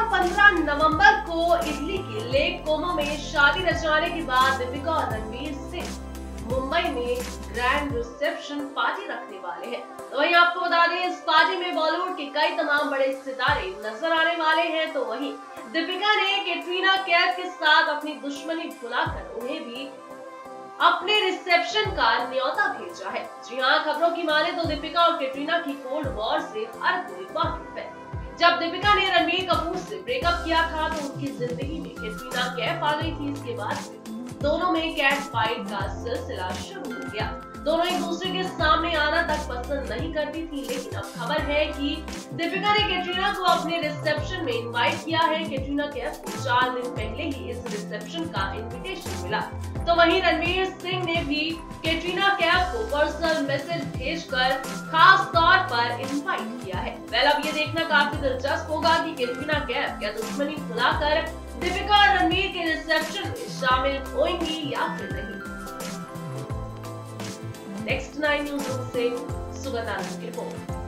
15 नवंबर को इटली के लेक कोमो में शादी रचवाने के बाद दीपिका और रणवीर सिंह मुंबई में ग्रैंड रिसेप्शन पार्टी रखने वाले हैं। तो वहीं आपको बता दें, इस पार्टी में बॉलीवुड के कई तमाम बड़े सितारे नजर आने वाले हैं। तो वहीं दीपिका ने कैटरीना कैफ के साथ अपनी दुश्मनी भुलाकर उन्हें भी अपने रिसेप्शन का न्योता भेजा है। जी हाँ, खबरों की माने तो दीपिका और कैटरीना की कोल्ड वॉर से हर कोई वाकिफ है। जब दीपिका ने रणबीर कपूर से ब्रेकअप किया था तो उनकी जिंदगी में कैटरीना कैफ आ गई थी। इसके बाद से दोनों में कैट फाइट का सिलसिला शुरू हो गया। दोनों एक दूसरे के सामने आना तक पसंद नहीं करती थी, लेकिन अब खबर है कि दीपिका ने कैटरीना को अपने रिसेप्शन में इनवाइट किया है। कैटरीना कैफ को 4 दिन पहले ही इस रिसेप्शन का इनविटेशन मिला। तो वहीं रणवीर सिंह ने भी कैटरीना कैफ को पर्सनल मैसेज भेजकर खास तौर पर इनवाइट किया है। वेल, अब ये देखना काफी दिलचस्प होगा कि कैटरीना कैफ क्या दुश्मनी भुलाकर दीपिका और रणवीर के रिसेप्शन में शामिल होंगी या फिर नहीं। नेक्स्ट 9 न्यूज़ से सुगंधा की रिपोर्ट।